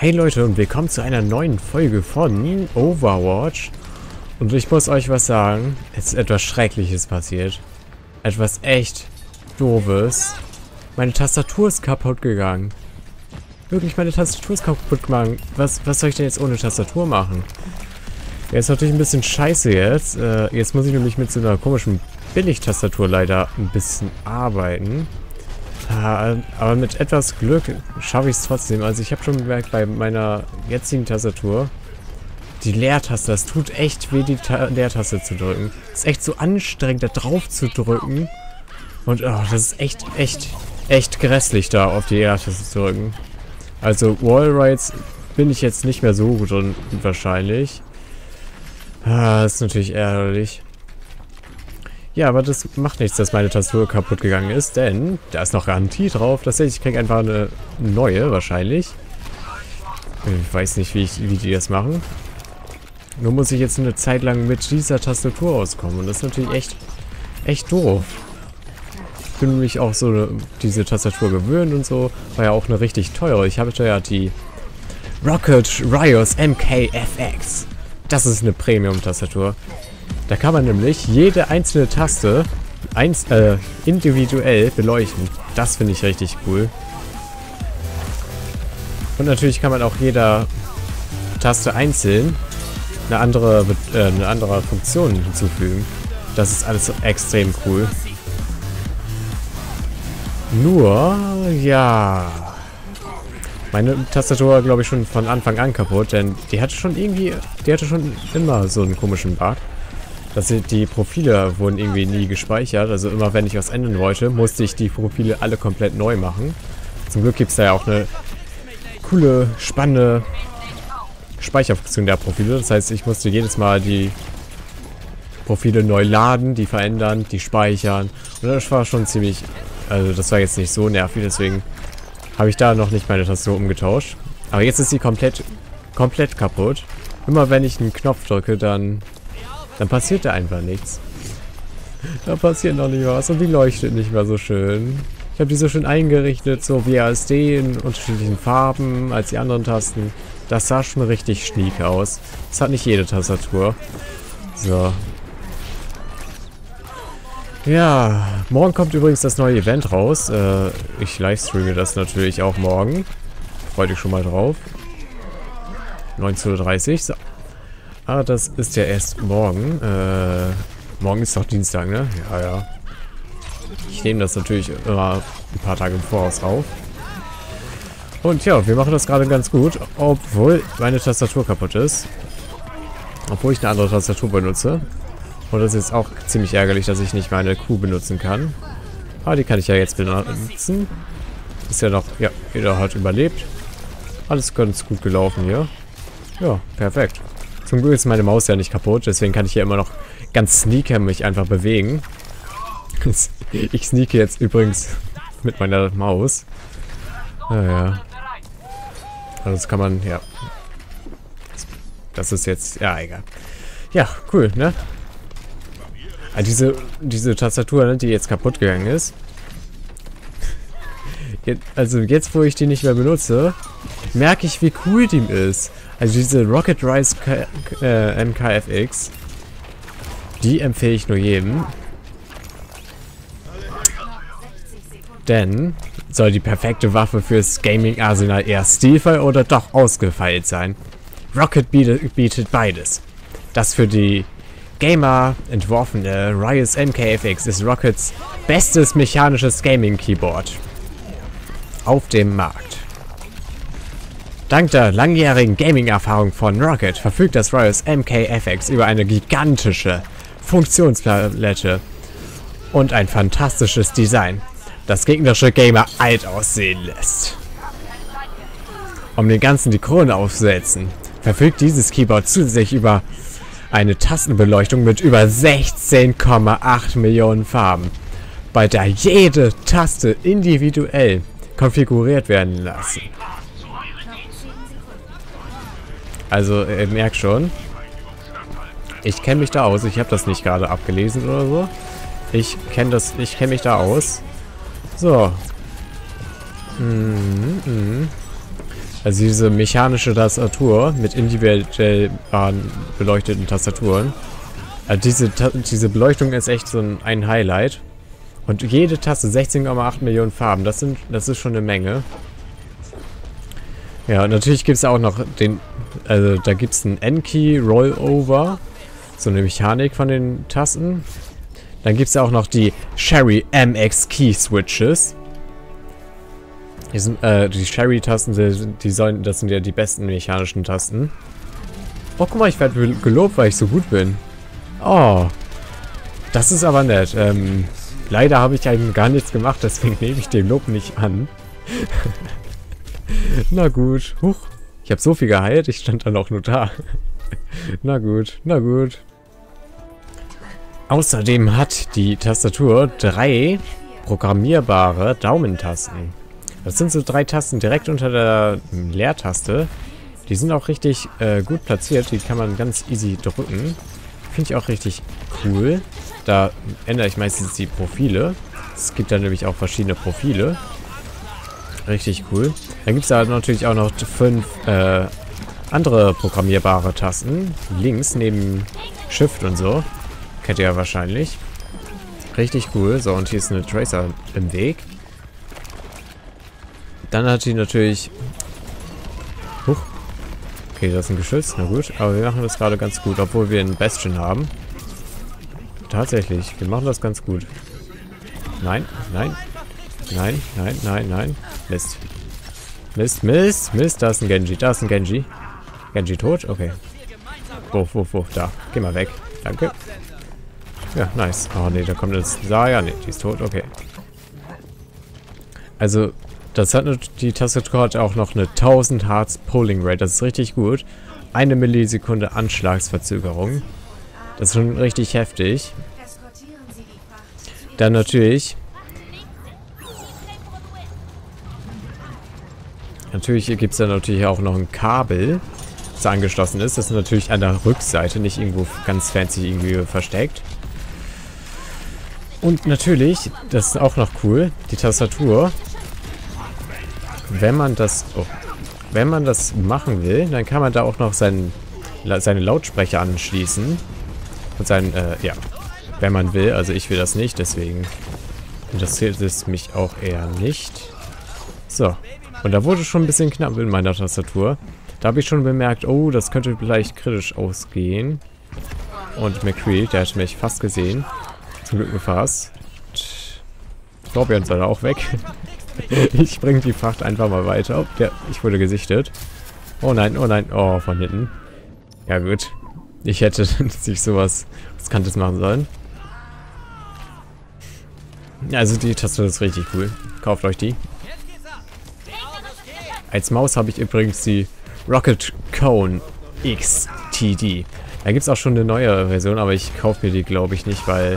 Hey Leute und willkommen zu einer neuen Folge von Overwatch. Und ich muss euch was sagen, es ist etwas Schreckliches passiert. Etwas echt Doofes. Meine Tastatur ist kaputt gegangen. Wirklich, meine Tastatur ist kaputt gegangen. Was soll ich denn jetzt ohne Tastatur machen? Ja, ist natürlich ein bisschen scheiße jetzt. Jetzt muss ich nämlich mit so einer komischen Billig-Tastatur leider ein bisschen arbeiten. Aber mit etwas Glück schaffe ich es trotzdem. Also ich habe schon gemerkt, bei meiner jetzigen Tastatur, die Leertaste, das tut echt weh, die Leertaste zu drücken. Es ist echt so anstrengend, da drauf zu drücken. Und oh, das ist echt grässlich, da auf die Leertaste zu drücken. Also Wallrides bin ich jetzt nicht mehr so gut drin, wahrscheinlich. Das ist natürlich ärgerlich. Ja, aber das macht nichts, dass meine Tastatur kaputt gegangen ist, denn da ist noch Garantie drauf. Das heißt, ich kriege einfach eine neue, wahrscheinlich. Ich weiß nicht, wie die das machen. Nur muss ich jetzt eine Zeit lang mit dieser Tastatur auskommen. Und das ist natürlich echt doof. Ich bin nämlich auch so diese Tastatur gewöhnt und so. War ja auch eine richtig teure. Ich habe ja die Rocket Rios MKFX. Das ist eine Premium-Tastatur. Da kann man nämlich jede einzelne Taste individuell beleuchten. Das finde ich richtig cool. Und natürlich kann man auch jeder Taste einzeln eine andere Funktion hinzufügen. Das ist alles extrem cool. Nur, ja... Meine Tastatur war, glaube ich, schon von Anfang an kaputt, denn die hatte schon immer so einen komischen Bug. Die Profile wurden irgendwie nie gespeichert. Also immer wenn ich was ändern wollte, musste ich die Profile alle komplett neu machen. Zum Glück gibt es da ja auch eine coole, spannende Speicherfunktion der Profile. Das heißt, ich musste jedes Mal die Profile neu laden, die verändern, die speichern. Und das war schon ziemlich... Also das war jetzt nicht so nervig, deswegen habe ich da noch nicht meine Tastatur umgetauscht. Aber jetzt ist sie komplett kaputt. Immer wenn ich einen Knopf drücke, dann passiert da einfach nichts. Da passiert noch nicht was und die leuchtet nicht mehr so schön. Ich habe die so schön eingerichtet, so WASD in unterschiedlichen Farben als die anderen Tasten. Das sah schon richtig schniek aus. Das hat nicht jede Tastatur. So. Ja, morgen kommt übrigens das neue Event raus. Ich livestreame das natürlich auch morgen. Freut dich schon mal drauf. 19:30 Uhr. So. Ah, das ist ja erst morgen. Morgen ist doch Dienstag, ne? Ja. Ich nehme das natürlich immer ein paar Tage im Voraus auf. Und ja, wir machen das gerade ganz gut, obwohl meine Tastatur kaputt ist. Obwohl ich eine andere Tastatur benutze. Und das ist auch ziemlich ärgerlich, dass ich nicht meine Q benutzen kann. Aber die kann ich ja jetzt benutzen. Ist ja noch, ja, jeder hat überlebt. Alles ganz gut gelaufen hier. Ja, perfekt. Zum Glück ist meine Maus ja nicht kaputt, deswegen kann ich hier immer noch ganz sneaker mich einfach bewegen. Ich sneake jetzt übrigens mit meiner Maus. Naja. Also das kann man, ja. Das ist jetzt, ja, egal. Ja, cool, ne? Diese Tastatur, ne, die jetzt kaputt gegangen ist. Also jetzt, wo ich die nicht mehr benutze, merke ich, wie cool die ist. Also diese Rocket Rios MKFX, die empfehle ich nur jedem. Denn soll die perfekte Waffe fürs Gaming-Arsenal eher stilvoll oder doch ausgefeilt sein? Rocket bietet beides. Das für die Gamer entworfene Rios MKFX ist Rockets bestes mechanisches Gaming-Keyboard auf dem Markt. Dank der langjährigen Gaming-Erfahrung von Rocket verfügt das Rios MKFX über eine gigantische Funktionspalette und ein fantastisches Design, das gegnerische Gamer alt aussehen lässt. Um den Ganzen die Krone aufzusetzen, verfügt dieses Keyboard zusätzlich über eine Tastenbeleuchtung mit über 16,8 Millionen Farben, bei der jede Taste individuell konfiguriert werden lassen. Also, ihr merkt schon, ich kenne mich da aus. Ich habe das nicht gerade abgelesen oder so. Ich kenne mich da aus. So. Also diese mechanische Tastatur mit individuell beleuchteten Tastaturen. Also diese Beleuchtung ist echt so ein Highlight. Und jede Taste 16,8 Millionen Farben. Das ist schon eine Menge. Ja, und natürlich gibt es auch noch also da gibt es einen N-Key Rollover. So eine Mechanik von den Tasten. Dann gibt es auch noch die Sherry MX Key Switches. Die Sherry-Tasten, das sind ja die besten mechanischen Tasten. Oh, guck mal, ich werde gelobt, weil ich so gut bin. Oh, das ist aber nett. Leider habe ich eigentlich gar nichts gemacht, deswegen nehme ich den Lob nicht an. Na gut. Huch, ich habe so viel geheilt, ich stand dann auch nur da. Na gut, na gut. Außerdem hat die Tastatur 3 programmierbare Daumentasten. Das sind so 3 Tasten direkt unter der Leertaste. Die sind auch richtig gut platziert. Die kann man ganz easy drücken. Finde ich auch richtig cool. Da ändere ich meistens die Profile. Es gibt da nämlich auch verschiedene Profile. Richtig cool. Dann gibt es da natürlich auch noch 5 andere programmierbare Tasten. Links neben Shift und so. Kennt ihr ja wahrscheinlich. Richtig cool. So, und hier ist eine Tracer im Weg. Dann hat die natürlich... Huch. Okay, das ist ein Geschütz. Na gut. Aber wir machen das gerade ganz gut, obwohl wir einen Bastion haben. Tatsächlich. Wir machen das ganz gut. Nein, nein. Nein, nein, nein, nein. Mist. Mist, Mist, Mist. Da ist ein Genji. Da ist ein Genji. Genji tot? Okay. Wo. Da. Geh mal weg. Danke. Ja, nice. Oh, nee, da kommt jetzt Saya. Nee, die ist tot. Okay. Also... die Tastatur hat auch noch eine 1000 Hertz Polling Rate. Das ist richtig gut. 1 Millisekunde Anschlagsverzögerung. Das ist schon richtig heftig. Dann natürlich... Natürlich gibt es dann natürlich auch noch ein Kabel, das angeschlossen ist. Das ist natürlich an der Rückseite, nicht irgendwo ganz fancy irgendwie versteckt. Und natürlich, das ist auch noch cool, die Tastatur... Wenn man das machen will, dann kann man da auch noch seine Lautsprecher anschließen. Und ja, wenn man will, also ich will das nicht, deswegen interessiert es mich auch eher nicht. So, und da wurde schon ein bisschen knapp in meiner Tastatur. Da habe ich schon bemerkt, oh, das könnte vielleicht kritisch ausgehen. Und McCree, der hat mich fast gesehen. Zum Glück gefasst. Torbjörn soll auch weg. Ich bringe die Fracht einfach mal weiter. Oh, ja, ich wurde gesichtet. Oh nein, oh, von hinten. Ja gut. Ich hätte sich sowas Riskantes machen sollen. Also die Tastatur ist richtig cool. Kauft euch die. Als Maus habe ich übrigens die Rocket Cone XTD. Da gibt es auch schon eine neue Version, aber ich kaufe mir die, glaube ich, nicht, weil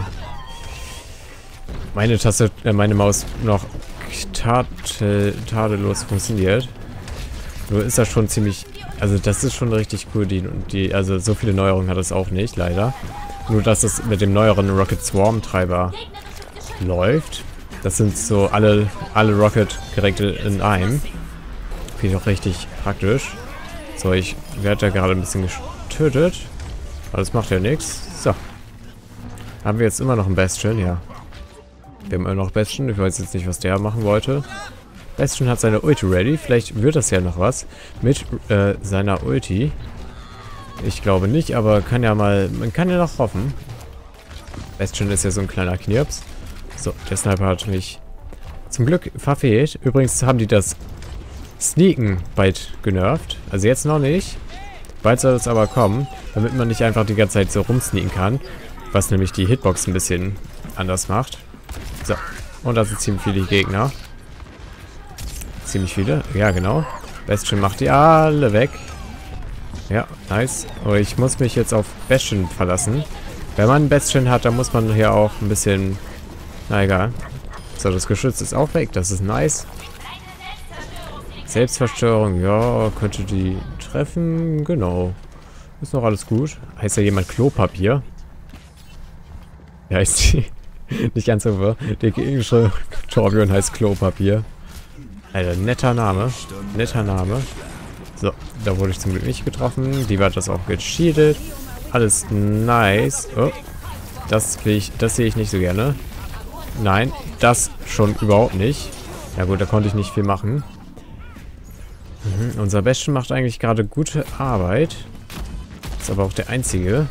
meine Maus noch tadellos funktioniert. Nur ist das schon ziemlich... Also das ist schon richtig cool. Also so viele Neuerungen hat es auch nicht, leider. Nur dass es mit dem neueren Rocket Swarm Treiber läuft. Das sind so alle Rocket-Geräte in einem. Finde ich auch richtig praktisch. So, ich werde da gerade ein bisschen getötet. Aber das macht ja nichts. So. Haben wir jetzt immer noch einen Bastion? Ja. Wir haben immer noch Bastion. Ich weiß jetzt nicht, was der machen wollte. Bastion hat seine Ulti ready. Vielleicht wird das ja noch was mit seiner Ulti. Ich glaube nicht, aber man kann ja noch hoffen. Bastion ist ja so ein kleiner Knirps. So, der Sniper hat mich zum Glück verfehlt. Übrigens haben die das Sneaken bald genervt. Also jetzt noch nicht. Bald soll es aber kommen, damit man nicht einfach die ganze Zeit so rumsneaken kann. Was nämlich die Hitbox ein bisschen anders macht. So, und da sind ziemlich viele Gegner. Ziemlich viele, ja genau. Bastion macht die alle weg. Ja, nice. Aber ich muss mich jetzt auf Bastion verlassen. Wenn man ein Bastion hat, dann muss man hier auch ein bisschen... Na egal. So, das Geschütz ist auch weg, das ist nice. Selbstzerstörung, ja, könnte die treffen. Genau. Ist noch alles gut. Heißt ja jemand Klopapier? Ja, ist die... Nicht ganz so. Der gegnerische Torbjörn heißt Klopapier. Alter, netter Name. Netter Name. So, da wurde ich zum Glück nicht getroffen. Die war das auch gecheatet. Alles nice. Oh, das sehe ich nicht so gerne. Nein, das schon überhaupt nicht. Ja gut, da konnte ich nicht viel machen. Unser Bastion macht eigentlich gerade gute Arbeit. Ist aber auch der einzige.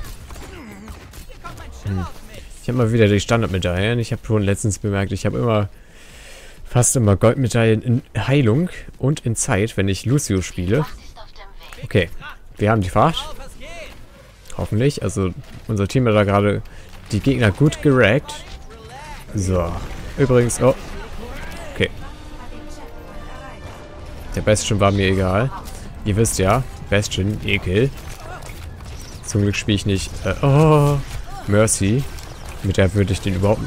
Ich habe mal wieder die Standardmedaillen. Ich habe schon letztens bemerkt, ich habe fast immer Goldmedaillen in Heilung und in Zeit, wenn ich Lucio spiele. Okay, wir haben die Fracht. Hoffentlich. Also unser Team hat da gerade die Gegner gut gerackt. So. Übrigens, oh. Okay. Der Bastion war mir egal. Ihr wisst ja, Bastion, Ekel. Zum Glück spiele ich nicht. Oh, Mercy. Mit der würde ich den überhaupt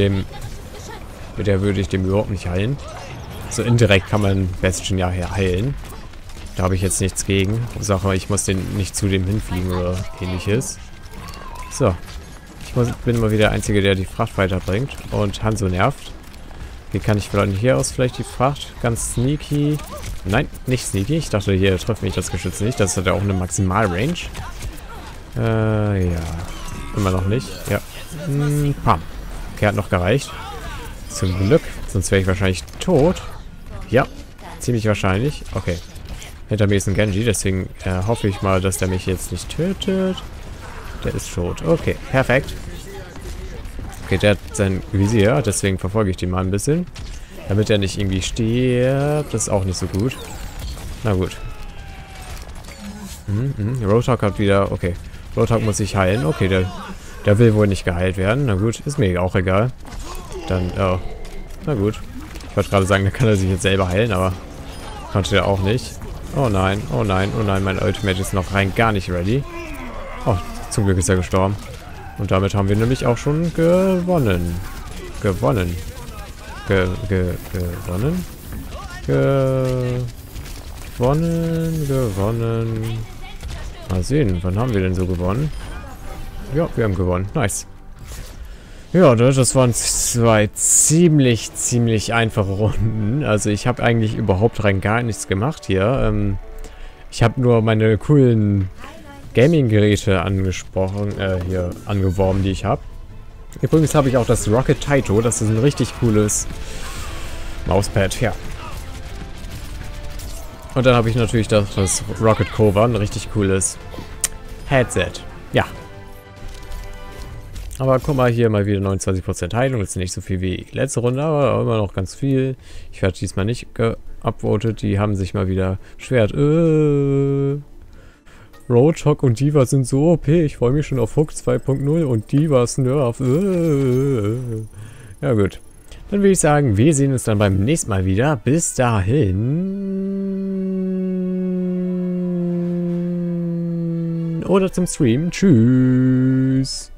nicht heilen. So indirekt kann man Bastion ja heilen. Da habe ich jetzt nichts gegen. Sache, ich muss den nicht zu dem hinfliegen oder ähnliches. So. Bin mal wieder der Einzige, der die Fracht weiterbringt. Und Hanzo nervt. Wie kann ich von hier aus vielleicht die Fracht ganz sneaky... Nein, nicht sneaky. Ich dachte, hier trifft mich das Geschütz nicht. Das hat ja auch eine Maximalrange. Ja. Immer noch nicht. Ja. Pam. Okay, hat noch gereicht. Zum Glück. Sonst wäre ich wahrscheinlich tot. Ja. Ziemlich wahrscheinlich. Okay. Hinter mir ist ein Genji. Deswegen hoffe ich mal, dass der mich jetzt nicht tötet. Der ist tot. Okay, perfekt. Okay, der hat sein Visier. Deswegen verfolge ich den mal ein bisschen. Damit er nicht irgendwie stirbt. Das ist auch nicht so gut. Na gut. Roadhog hat wieder... Okay. Roadhog muss sich heilen. Okay, der will wohl nicht geheilt werden. Na gut, ist mir auch egal. Dann, oh. Na gut. Ich wollte gerade sagen, da kann er sich jetzt selber heilen, aber konnte er auch nicht. Oh nein, oh nein, oh nein, mein Ultimate ist noch rein gar nicht ready. Oh, zum Glück ist er gestorben. Und damit haben wir nämlich auch schon gewonnen. Gewonnen. Gewonnen. Mal sehen, wann haben wir denn so gewonnen? Ja, wir haben gewonnen. Nice. Ja, das waren zwei ziemlich einfache Runden. Also ich habe eigentlich überhaupt rein gar nichts gemacht hier. Ich habe nur meine coolen Gaming-Geräte angeworben, die ich habe. Übrigens habe ich auch das Rocket Taito. Das ist ein richtig cooles Mauspad, ja. Und dann habe ich natürlich das Rocket Cover, ein richtig cooles Headset. Ja. Aber guck mal, hier mal wieder 29% Heilung. Das ist nicht so viel wie letzte Runde, aber immer noch ganz viel. Ich werde diesmal nicht geupvotet. Die haben sich mal wieder beschwert. Roadhog und Diva sind so OP. Ich freue mich schon auf Hook 2.0 und Divas Nerf. Ja gut. Dann würde ich sagen, wir sehen uns dann beim nächsten Mal wieder. Bis dahin. Oder zum Stream. Tschüss.